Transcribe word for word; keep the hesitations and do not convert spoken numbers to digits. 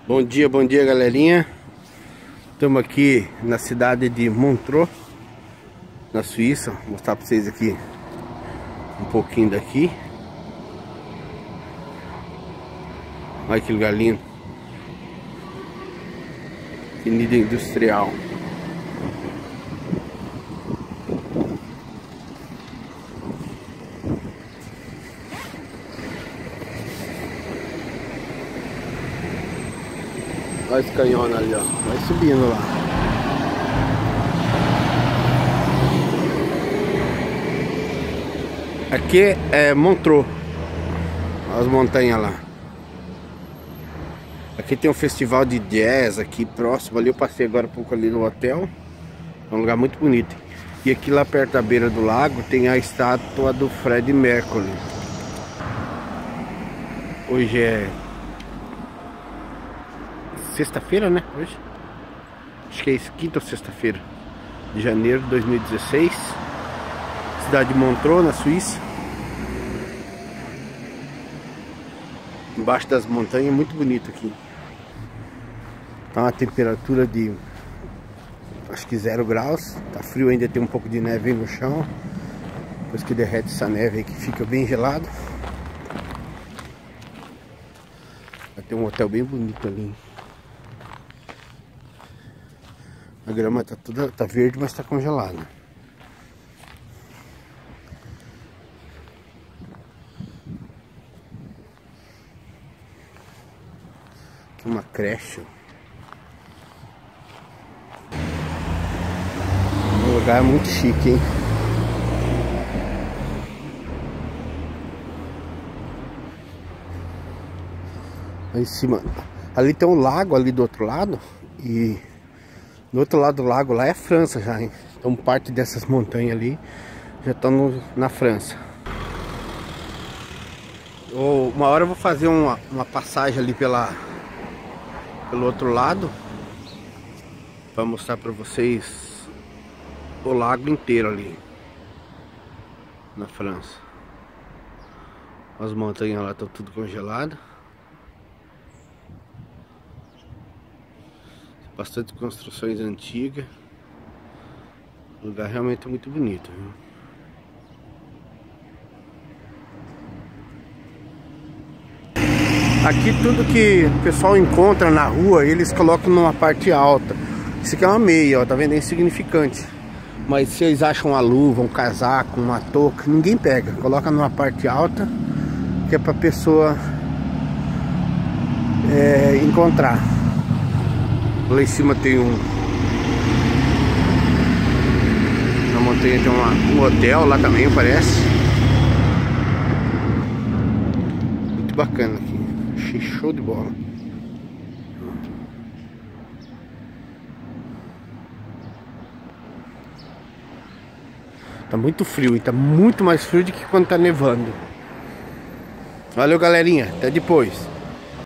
Bom dia, bom dia, galerinha. Estamos aqui na cidade de Montreux, na Suíça. Vou mostrar para vocês aqui um pouquinho daqui. Olha que lugar lindo. Avenida Industrial. Olha esse canhão ali, ó. Vai subindo lá. Aqui é Montreux. As montanhas lá. Aqui tem um festival de jazz aqui próximo. Ali eu passei agora um pouco ali no hotel. É um lugar muito bonito. E aqui lá perto da beira do lago tem a estátua do Freddie Mercury. Hoje é sexta-feira, né? Hoje? Acho que é isso, quinta ou sexta-feira de janeiro de dois mil e dezesseis. Cidade de Montreux, na Suíça. Embaixo das montanhas, muito bonito aqui. Tá uma temperatura de acho que zero graus. Tá frio ainda, tem um pouco de neve aí no chão. Depois que derrete essa neve aí que fica bem gelado. Vai ter um hotel bem bonito ali. A grama tá toda tá verde, mas tá congelada. Aqui uma creche. Um lugar muito chique, hein? Aí em cima. Ali tem um lago ali do outro lado. E do outro lado do lago lá é a França já, hein? Então parte dessas montanhas ali já estão na França. Oh, uma hora eu vou fazer uma, uma passagem ali pela, pelo outro lado para mostrar para vocês o lago inteiro ali na França. As montanhas lá estão tudo congeladas. Bastante construções antigas. O lugar realmente é muito bonito, viu? Aqui tudo que o pessoal encontra na rua, eles colocam numa parte alta. Isso aqui é uma meia, ó, tá vendo? É insignificante. Mas se eles acham uma luva, um casaco, uma touca, ninguém pega. Coloca numa parte alta, que é pra pessoa é, encontrar. Lá em cima tem um... Na montanha tem uma, um hotel lá também, parece. Muito bacana aqui. Achei show de bola. Tá muito frio e tá muito mais frio do que quando tá nevando. Valeu, galerinha. Até depois.